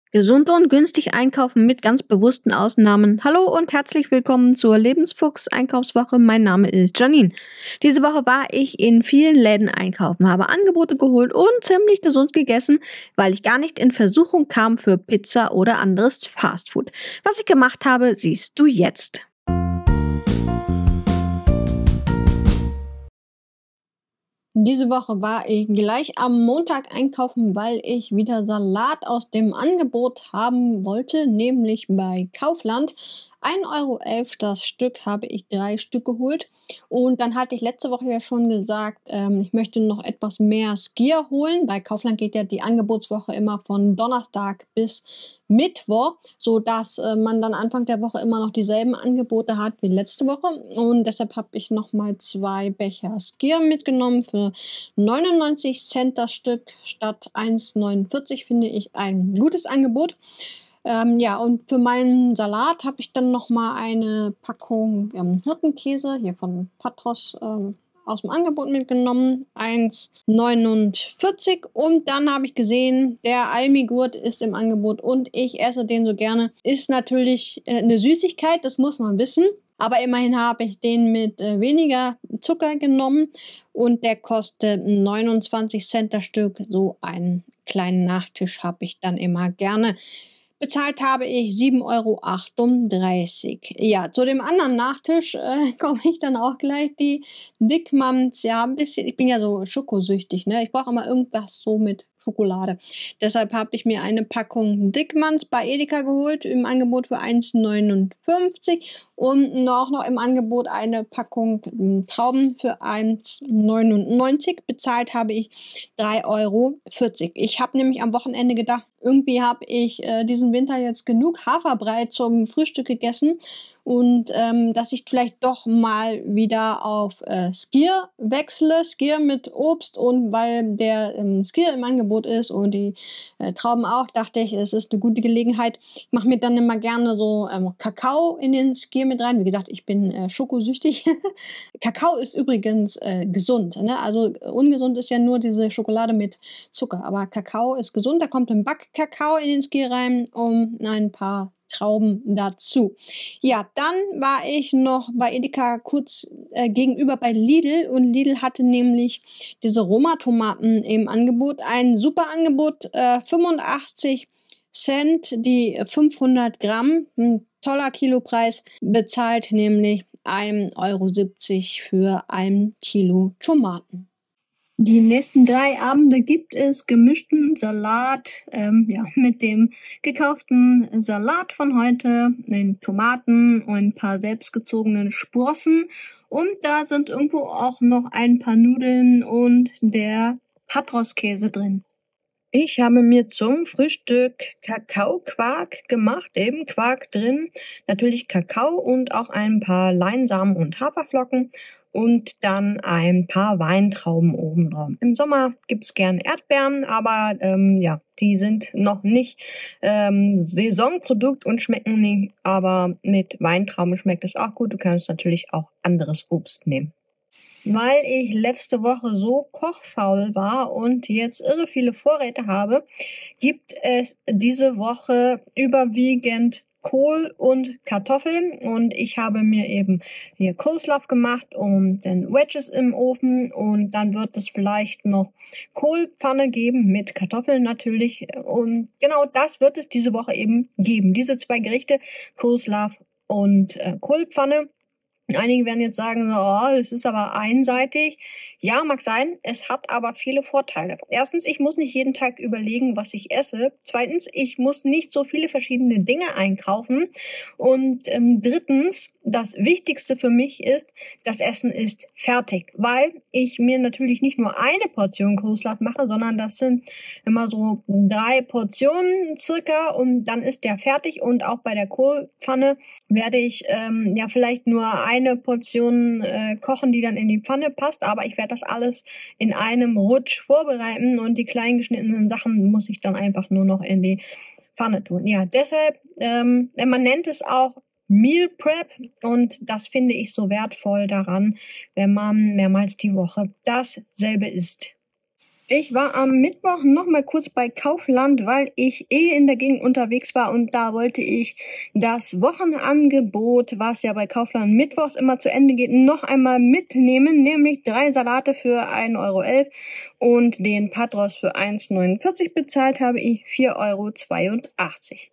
Gesund und günstig einkaufen mit ganz bewussten Ausnahmen. Hallo und herzlich willkommen zur Lebensfuchs Einkaufswoche. Mein Name ist Janine. Diese Woche war ich in vielen Läden einkaufen, habe Angebote geholt und ziemlich gesund gegessen, weil ich gar nicht in Versuchung kam für Pizza oder anderes Fastfood. Was ich gemacht habe, siehst du jetzt. Diese Woche war ich gleich am Montag einkaufen, weil ich wieder Salat aus dem Angebot haben wollte, nämlich bei Kaufland. 1,11 € das Stück, habe ich 3 Stück geholt. Und dann hatte ich letzte Woche ja schon gesagt, ich möchte noch etwas mehr Skier holen. Bei Kaufland geht ja die Angebotswoche immer von Donnerstag bis Mittwoch, sodass man dann Anfang der Woche immer noch dieselben Angebote hat wie letzte Woche. Und deshalb habe ich nochmal 2 Becher Skier mitgenommen für 99 Cent das Stück statt 1,49, finde ich ein gutes Angebot. Ja, und für meinen Salat habe ich dann nochmal eine Packung Hirtenkäse hier von Patros aus dem Angebot mitgenommen, 1,49. Und dann habe ich gesehen, der Almigurt ist im Angebot und ich esse den so gerne. Ist natürlich eine Süßigkeit, das muss man wissen. Aber immerhin habe ich den mit weniger Zucker genommen und der kostet 29 Cent das Stück. So einen kleinen Nachtisch habe ich dann immer gerne. Bezahlt habe ich 7,38 €. Ja, zu dem anderen Nachtisch komme ich dann auch gleich. Die Dickmanns, ja, ein bisschen. Ich bin ja so schokosüchtig, ne? Ich brauche immer irgendwas so mit Schokolade. Deshalb habe ich mir eine Packung Dickmanns bei Edeka geholt, im Angebot für 1,59 und noch im Angebot eine Packung Trauben für 1,99. Bezahlt habe ich 3,40 €. Ich habe nämlich am Wochenende gedacht, irgendwie habe ich diesen Winter jetzt genug Haferbrei zum Frühstück gegessen und dass ich vielleicht doch mal wieder auf Skier wechsle, Skier mit Obst, und weil der Skier im Angebot ist und die Trauben auch, dachte ich, es ist eine gute Gelegenheit. Ich mache mir dann immer gerne so Kakao in den Skier mit rein. Wie gesagt, ich bin schokosüchtig. Kakao ist übrigens gesund, ne? Also ungesund ist ja nur diese Schokolade mit Zucker, aber Kakao ist gesund. Da kommt ein Backkakao in den Skier rein und ein paar Trauben dazu. Ja, dann war ich noch bei Edeka kurz gegenüber bei Lidl, und Lidl hatte nämlich diese Roma-Tomaten im Angebot. Ein super Angebot, 85 Cent die 500 Gramm. Ein toller Kilopreis, bezahlt nämlich 1,70 € für ein Kilo Tomaten. Die nächsten 3 Abende gibt es gemischten Salat, mit dem gekauften Salat von heute, den Tomaten und ein paar selbstgezogenen Sprossen. Und da sind irgendwo auch noch ein paar Nudeln und der Patroskäse drin. Ich habe mir zum Frühstück Kakaoquark gemacht, eben Quark drin, natürlich Kakao und auch ein paar Leinsamen und Haferflocken und dann ein paar Weintrauben oben drauf. Im Sommer gibt's gern Erdbeeren, aber die sind noch nicht Saisonprodukt und schmecken nicht, aber mit Weintrauben schmeckt es auch gut. Du kannst natürlich auch anderes Obst nehmen. Weil ich letzte Woche so kochfaul war und jetzt irre viele Vorräte habe, gibt es diese Woche überwiegend Kohl und Kartoffeln, und ich habe mir eben hier Coleslaw gemacht und dann Wedges im Ofen, und dann wird es vielleicht noch Kohlpfanne geben mit Kartoffeln natürlich, und genau das wird es diese Woche eben geben. Diese 2 Gerichte, Coleslaw und Kohlpfanne. Einige werden jetzt sagen, oh, das ist aber einseitig. Ja, mag sein, es hat aber viele Vorteile. Erstens, ich muss nicht jeden Tag überlegen, was ich esse. Zweitens, ich muss nicht so viele verschiedene Dinge einkaufen. Und drittens, das Wichtigste für mich ist, das Essen ist fertig, weil ich mir natürlich nicht nur eine Portion Coleslaw mache, sondern das sind immer so 3 Portionen circa, und dann ist der fertig. Und auch bei der Kohlpfanne werde ich vielleicht nur eine Portion kochen, die dann in die Pfanne passt, aber ich werde das alles in einem Rutsch vorbereiten, und die klein geschnittenen Sachen muss ich dann einfach nur noch in die Pfanne tun. Ja, deshalb, man nennt es auch Meal Prep, und das finde ich so wertvoll daran, wenn man mehrmals die Woche dasselbe isst. Ich war am Mittwoch noch mal kurz bei Kaufland, weil ich in der Gegend unterwegs war und da wollte ich das Wochenangebot, was ja bei Kaufland mittwochs immer zu Ende geht, noch einmal mitnehmen, nämlich 3 Salate für 1,11 € und den Patros für 1,49 €. Bezahlt habe ich 4,82 €.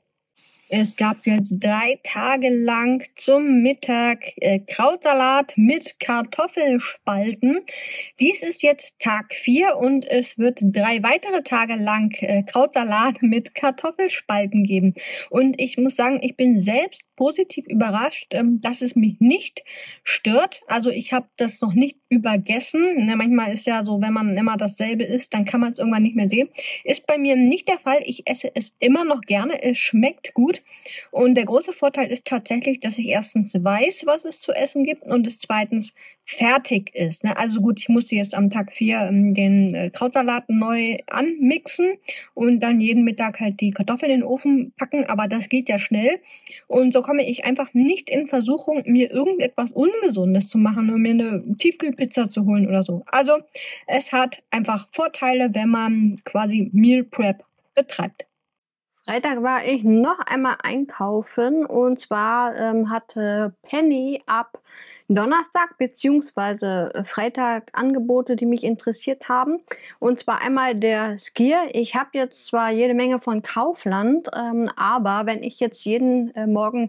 Es gab jetzt 3 Tage lang zum Mittag Krautsalat mit Kartoffelspalten. Dies ist jetzt Tag 4 und es wird 3 weitere Tage lang Krautsalat mit Kartoffelspalten geben. Und ich muss sagen, ich bin selbst positiv überrascht, dass es mich nicht stört. Also ich habe das noch nicht übergessen. Manchmal ist ja so, wenn man immer dasselbe isst, dann kann man es irgendwann nicht mehr sehen. Ist bei mir nicht der Fall. Ich esse es immer noch gerne. Es schmeckt gut. Und der große Vorteil ist tatsächlich, dass ich erstens weiß, was es zu essen gibt und es zweitens fertig ist. Also gut, ich musste jetzt am Tag 4 den Krautsalat neu anmixen und dann jeden Mittag halt die Kartoffeln in den Ofen packen, aber das geht ja schnell. Und so komme ich einfach nicht in Versuchung, mir irgendetwas Ungesundes zu machen und mir eine Tiefkühlpizza zu holen oder so. Also es hat einfach Vorteile, wenn man quasi Meal Prep betreibt. Freitag war ich noch einmal einkaufen und zwar hatte Penny ab Donnerstag beziehungsweise Freitag Angebote, die mich interessiert haben. Und zwar einmal der Skier. Ich habe jetzt zwar jede Menge von Kaufland, aber wenn ich jetzt jeden Morgen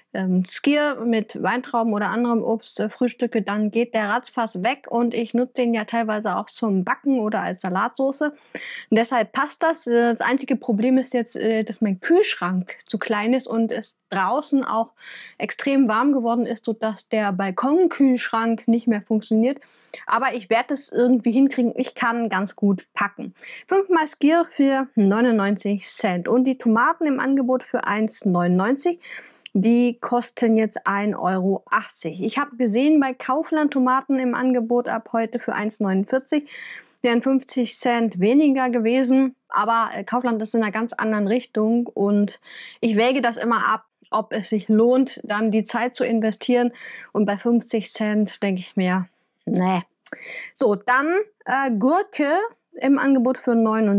Skier mit Weintrauben oder anderem Obst frühstücke, dann geht der ratzfatz weg und ich nutze den ja teilweise auch zum Backen oder als Salatsoße. Und deshalb passt das. Das einzige Problem ist jetzt, dass mein Kühlschrank zu klein ist und es draußen auch extrem warm geworden ist, sodass der Balkonkühlschrank nicht mehr funktioniert. Aber ich werde es irgendwie hinkriegen. Ich kann ganz gut packen. 5-mal Skier für 99 Cent und die Tomaten im Angebot für 1,99 €. Die kosten jetzt 1,80 €. Ich habe gesehen, bei Kaufland Tomaten im Angebot ab heute für 1,49 €. Wären 50 Cent weniger gewesen. Aber Kaufland ist in einer ganz anderen Richtung und ich wäge das immer ab, ob es sich lohnt, dann die Zeit zu investieren. Und bei 50 Cent denke ich mir, nee. So, dann Gurke im Angebot für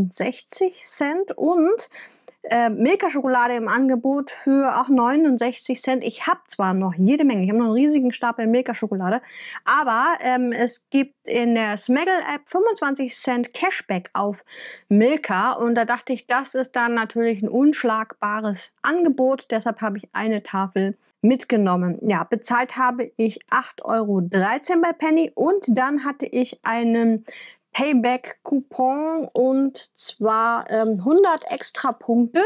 69 Cent und Milka-Schokolade im Angebot für auch 69 Cent. Ich habe zwar noch jede Menge, ich habe noch einen riesigen Stapel Milka-Schokolade, aber es gibt in der Smaggle-App 25 Cent Cashback auf Milka und da dachte ich, das ist dann natürlich ein unschlagbares Angebot. Deshalb habe ich eine Tafel mitgenommen. Ja, bezahlt habe ich 8,13 € bei Penny und dann hatte ich einen Payback-Coupon und zwar 100 extra Punkte.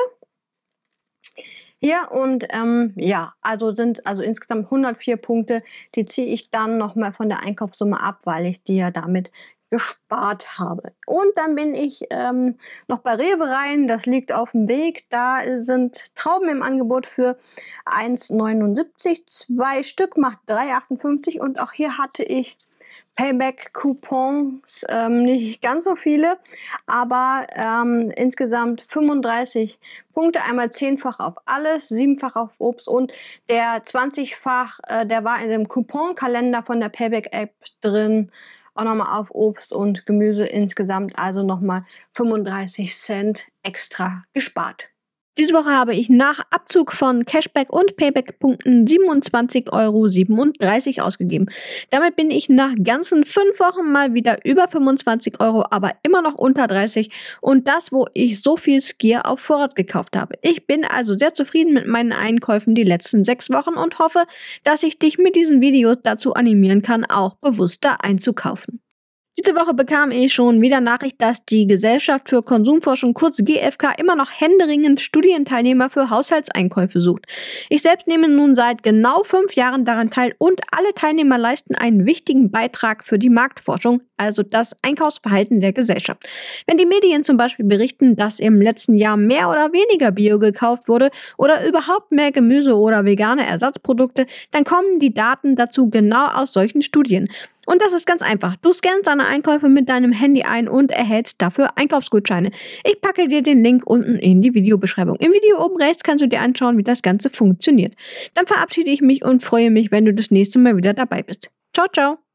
Hier und ja, also sind insgesamt 104 Punkte. Die ziehe ich dann nochmal von der Einkaufssumme ab, weil ich die ja damit gespart habe. Und dann bin ich noch bei Rewe rein, das liegt auf dem Weg. Da sind Trauben im Angebot für 1,79 €. 2 Stück macht 3,58 € und auch hier hatte ich Payback-Coupons, nicht ganz so viele, aber insgesamt 35 Punkte, einmal 10-fach auf alles, 7-fach auf Obst und der 20-fach, der war in dem Couponkalender von der Payback-App drin, auch nochmal auf Obst und Gemüse, insgesamt also nochmal 35 Cent extra gespart. Diese Woche habe ich nach Abzug von Cashback und Payback-Punkten 27,37 € ausgegeben. Damit bin ich nach ganzen 5 Wochen mal wieder über 25 €, aber immer noch unter 30 und das, wo ich so viel Skier auf Vorrat gekauft habe. Ich bin also sehr zufrieden mit meinen Einkäufen die letzten 6 Wochen und hoffe, dass ich dich mit diesen Videos dazu animieren kann, auch bewusster einzukaufen. Diese Woche bekam ich schon wieder Nachricht, dass die Gesellschaft für Konsumforschung, kurz GfK, immer noch händeringend Studienteilnehmer für Haushaltseinkäufe sucht. Ich selbst nehme nun seit genau 5 Jahren daran teil und alle Teilnehmer leisten einen wichtigen Beitrag für die Marktforschung, also das Einkaufsverhalten der Gesellschaft. Wenn die Medien zum Beispiel berichten, dass im letzten Jahr mehr oder weniger Bio gekauft wurde oder überhaupt mehr Gemüse oder vegane Ersatzprodukte, dann kommen die Daten dazu genau aus solchen Studien. Und das ist ganz einfach. Du scannst deine Einkäufe mit deinem Handy ein und erhältst dafür Einkaufsgutscheine. Ich packe dir den Link unten in die Videobeschreibung. Im Video oben rechts kannst du dir anschauen, wie das Ganze funktioniert. Dann verabschiede ich mich und freue mich, wenn du das nächste Mal wieder dabei bist. Ciao, ciao!